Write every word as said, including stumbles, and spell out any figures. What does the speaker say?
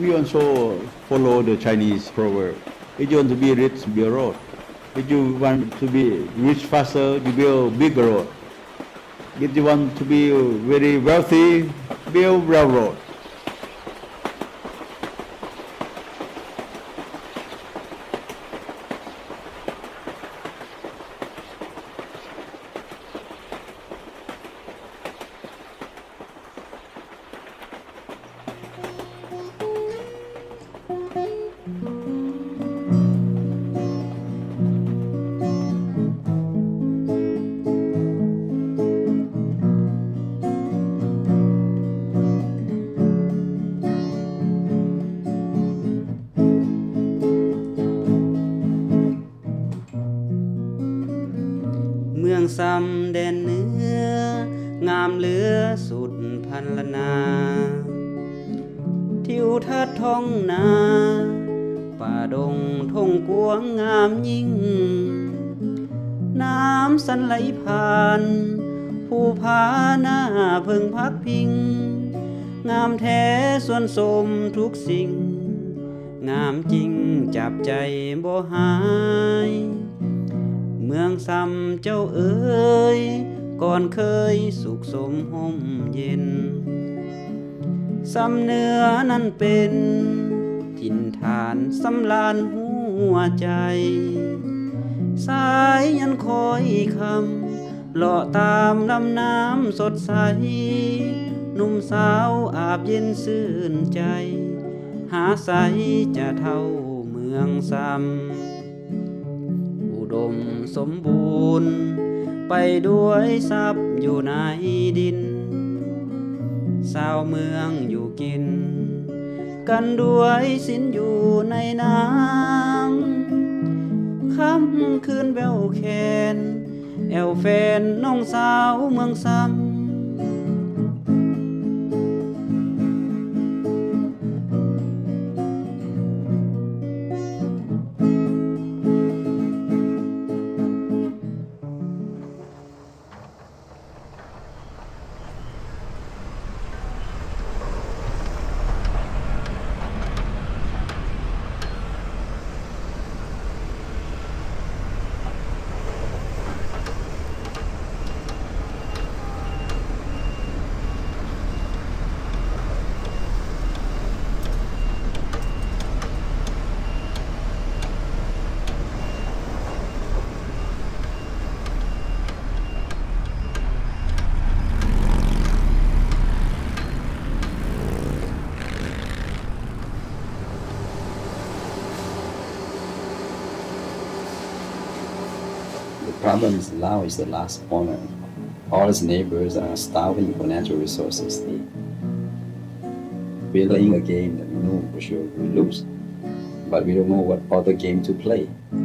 we also follow the Chinese proverb. If you want to be rich, build a road. If you want to be rich faster, you build bigger road. If you want to be very wealthy, build railroad. เมืองซ้ำแดนเหนืองามเหลือสุดพันละนาทิวทัศน์ท้องนาป่าดงทงกวางงามยิ่งน้ำสันไหลผ่านภูผาหน้าเพิ่งพักพิงงามแท้ส่วนสมทุกสิ่งงามจริงจับใจบ่หายเมืองซ้ำเจ้าเอ๋ยก่อนเคยสุขสมห่มเย็นซ้ำเนื้อนั้นเป็นถิ่นฐานสำลานหัวใจสายยันคอยคำเลาะตามลำน้ำสดใสหนุ่มสาวอาบเย็นซื่นใจหาใสจะเท่าเมืองซ้ำอุดมสมบูรณ์ไปด้วยทรัพย์อยู่ในดินชาวเมืองอยู่กินกันด้วยสินอยู่ในน้ำค่ำคืนแววแคนแอวแฟนน้องสาวเมืองซ้ำ The problem is Laos is the last corner. All its neighbors are starving for natural resources. We're playing a game that we know for sure we lose, but we don't know what other game to play.